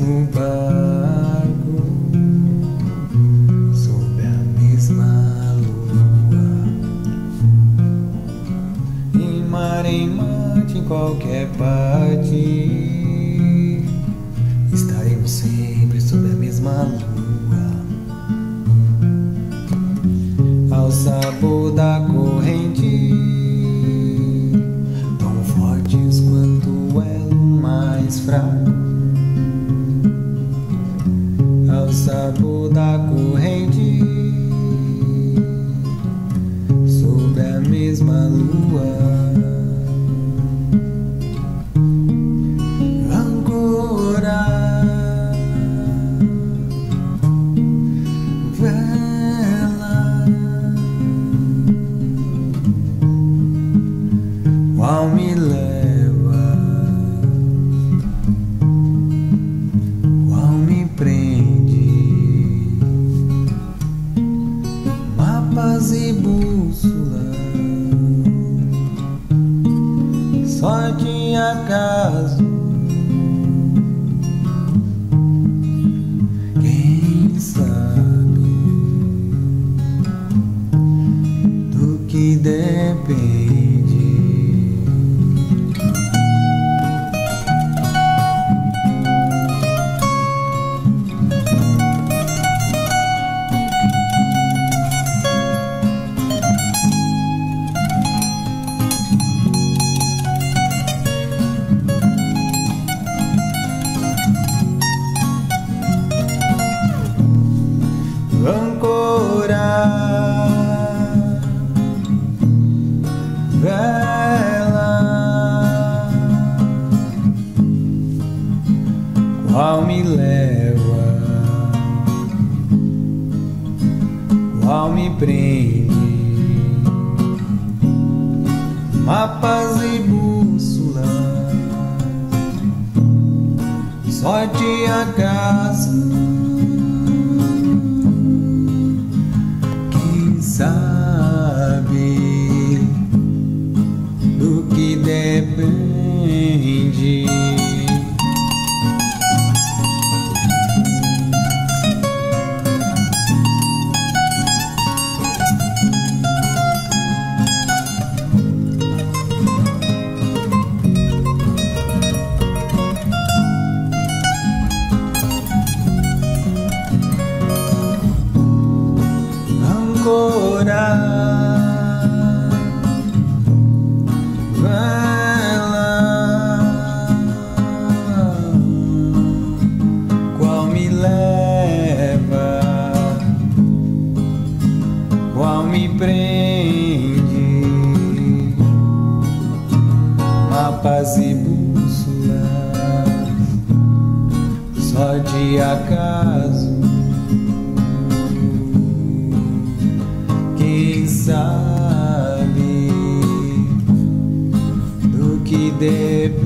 mesmo barco, sob a mesma lua, em mate, em qualquer parte, estaremos sempre sob a mesma lua, ao sabor da corrente, tão fortes quanto o elo mais fraco, ao sabor da corrente, sob a mesma lua. Qual me leva, qual me prende, mapas e bússolas, só de acaso. Quem sabe do que depende. Ancorar, vela, qual me leva, qual me prende, mapas e bússolas, só de acaso. Sabe do que depende. Ancorar, vela, qual me leva, qual me prende, mapas e bússolas, só de acaso. Quem sabe do que depende.